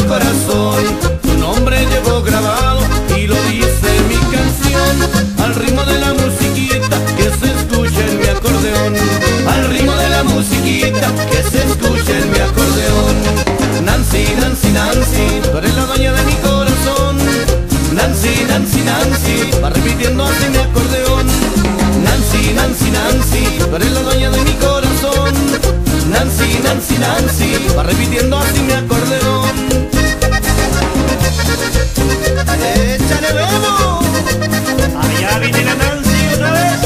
corazón. Tu nombre llevo grabado y lo dice mi canción, al ritmo de la musiquita que se escucha en mi acordeón, al ritmo de la musiquita que se escucha en mi acordeón. Nancy, Nancy, Nancy, tú eres la dueña de mi corazón. Nancy, Nancy, Nancy, va repitiendo así mi acordeón. Nancy, Nancy, Nancy, tú eres la dueña de mi corazón. Nancy, Nancy, Nancy, va repitiendo así mi acordeón. ¡Échale Bebo! Allá viene la Nancy otra vez.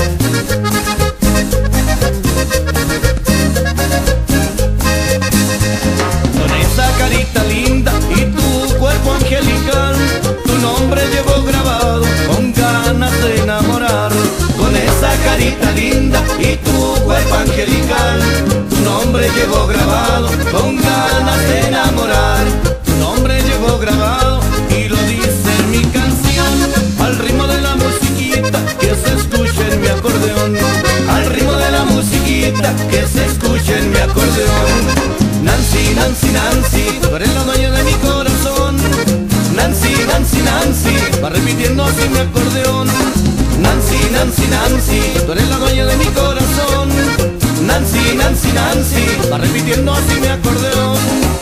Con esa carita linda y tu cuerpo angelical, tu nombre llevo grabado con ganas de enamorar. Con esa carita linda y tu cuerpo angelical, tu nombre llevo grabado con ganas de enamorar. Tu nombre llevo grabado y lo dice mi canción, al ritmo de la musiquita que se escucha en mi acordeón, al ritmo de la musiquita que se escucha en mi acordeón. Nancy, Nancy, Nancy, tú eres la dueña de mi corazón. Nancy, Nancy, Nancy, va repitiendo así mi acordeón. Nancy, Nancy, Nancy, tú eres la dueña de mi corazón. Nancy, Nancy, Nancy, va repitiendo así mi acordeón.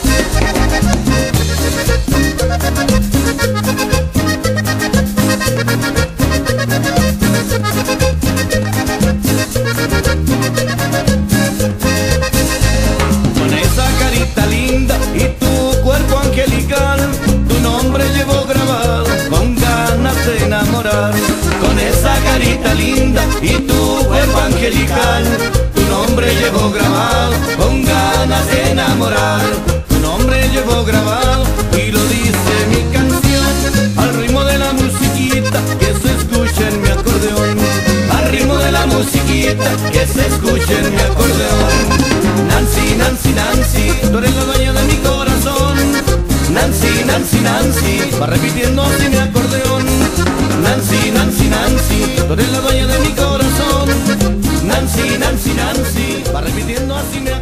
Con esa carita linda y tu cuerpo angelical, tu nombre llevo grabado con ganas de enamorar. Con esa carita linda y tu cuerpo angelical, tu nombre llevo grabado con ganas de enamorar. Tu nombre llevo grabado y lo dice mi canción, al ritmo de la musiquita que se escucha en mi acordeón, al ritmo de la musiquita que se escucha en mi acordeón. Nancy, Nancy, Nancy, tú eres la dueña de mi corazón. Nancy, Nancy, Nancy, va repitiendo así mi acordeón. Nancy, Nancy, Nancy, tú eres la dueña de mi corazón. Nancy, Nancy, Nancy, va repitiendo así mi acordeón.